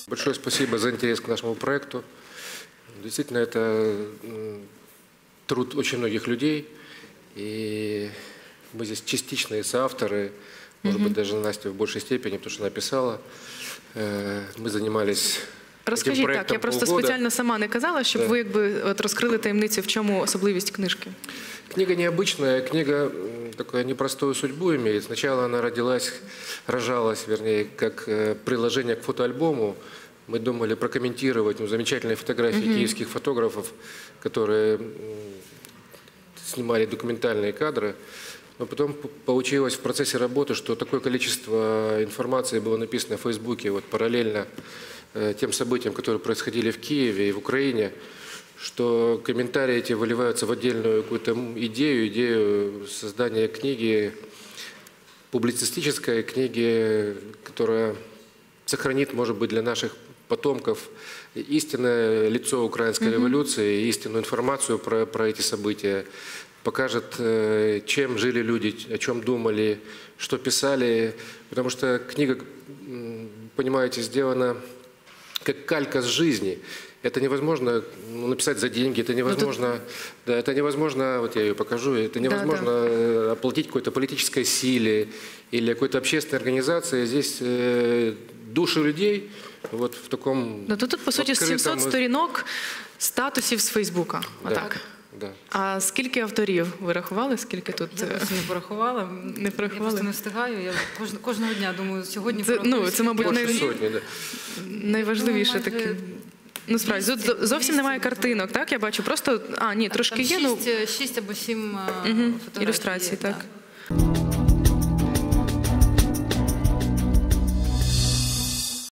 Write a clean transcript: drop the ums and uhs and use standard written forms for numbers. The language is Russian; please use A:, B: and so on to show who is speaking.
A: Большое спасибо за интерес к нашему проекту. Действительно, это труд очень многих людей. И мы здесь частичные соавторы, может быть, даже Настя в большей степени, потому что она писала. Мы занимались
B: Розкажіть так, я просто спеціально сама не казала, щоб ви розкрили таємницю, в чому особливість книжки.
A: Книга необычная, книга такую непростую судьбу имеет. Сначала она рожалась, вернее, как приложение к фотоальбому. Мы думали прокомментировать замечательные фотографии киевских фотографов, которые снимали документальные кадры. Но потом получилось в процессе работы, что такое количество информации было написано в Фейсбуке параллельно тем событиям, которые происходили в Киеве и в Украине, что комментарии эти выливаются в отдельную какую-то идею создания книги, публицистической книги, которая сохранит, может быть, для наших потомков истинное лицо украинской революции, истинную информацию про эти события, покажет, чем жили люди, о чем думали, что писали. Потому что книга, понимаете, сделана как калька с жизни. Это невозможно написать за деньги, это невозможно, это невозможно, вот я ее покажу, это невозможно оплатить какой-то политической силе или какой-то общественной организации. Здесь души людей вот в таком...
B: Ну тут, по суті, 700 сторінок статусів з Фейсбука. Отак.
A: Да.
B: А скільки авторів ви рахували? Скільки тут?
C: Я просто не порахувала.
B: Не порахували?
C: Я просто не встигаю. Я кожного дня думаю, сьогодні
B: це, мабуть, найважливіше таке. Ну, справді, тут зовсім немає картинок, так? Я бачу, просто, ні, трошки є.
C: 6 або 7 фотографій.
B: Ілюстрацій, так.